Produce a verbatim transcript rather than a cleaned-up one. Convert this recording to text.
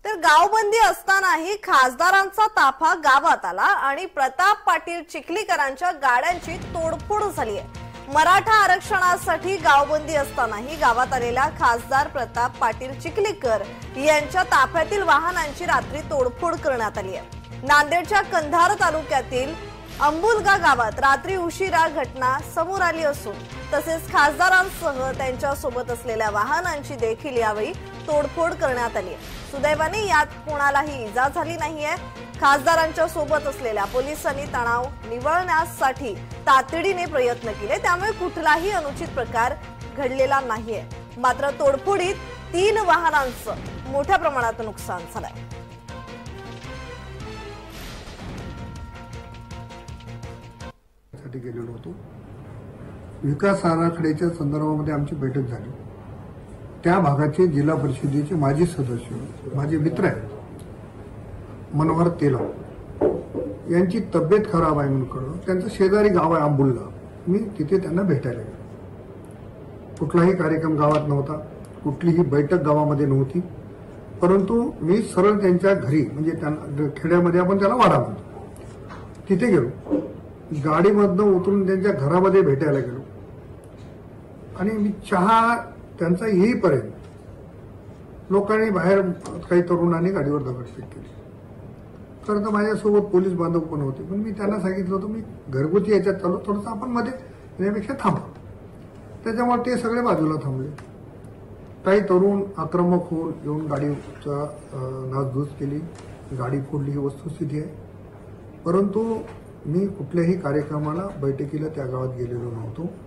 तर गावबंदी असतानाही खासदारांचा ताफा गावात आला आणि प्रताप पाटील चिखलीकरांच्या गाड्यांची तोडफोड झाली आहे। मराठा आरक्षणासाठी गावबंदी असतानाही गावात आलेल्या खासदार प्रताप पाटील चिखलीकर यांच्या ताफ्यातील वाहनांची रात्री तोडफोड करण्यात आली आहे। नांदेडच्या कंधार तालुक्यातील अंबुलगा गावात रात्री उशिरा घटना समोर आली असून तसेच खासदारांसह त्यांच्या सोबत असलेल्या वाहनांची देखील यावेळी तोडफोड करण्यात आली आहे। सुदैवाने यात कोणालाही इजा झाली नाहीये। खासदारांच्या सोबत असलेल्या पोलिसांनी तणाव निवळण्यासाठी तातडीने प्रयत्न केले, त्यामुळे कुठलाही अनुचित प्रकार घडलेला नाहीये। मात्र तोडफोडीत तीन वाहनांचं मोठ्या प्रमाणात नुकसान झालंय। गेलेलो होतो। विकास आराखड्याच्या संदर्भामध्ये आमची बैठक झाली। त्या भागाचे जिल्हा परिषदेचे माजी सदस्य माझे मित्र आहेत मनोहर तेलंग यांची तब्येत खराब आहे म्हणून कळलं। त्यांचं शेजारी गाव आहे अंबुलगा, मी तिथे त्यांना भेटायला गेलो। कुठलाही कार्यक्रम गावात नव्हता, कुठलीही बैठक गावामध्ये नव्हती, परंतु मी सरळ त्यांच्या घरी म्हणजे त्यांना खेड्यामध्ये आपण त्याला वाडा म्हणतो तिथे गेलो। गाडीमधनं उतरून त्यांच्या घरामध्ये भेटायला गेलो आणि मी चहा त्यांचा येईपर्यंत लोकांनी बाहेर काही तरुणांनी गाडीवर दगडफेक केली। खरं तर माझ्यासोबत पोलीस बांधव पण होते, पण मी त्यांना सांगितलं होतं मी घरगुती याच्यात चालू, थोडंसं आपण मध्ये येण्यापेक्षा थांबा। त्याच्यामुळे ते सगळे बाजूला थांबले। काही तरुण आक्रमक होऊन येऊन गाडीचा नासधूस केली, गाडी फोडली, ही वस्तुस्थिती आहे। परंतु मी कुठल्याही कार्यक्रमाला बैठकीला त्या गावात गेलेलो नव्हतो।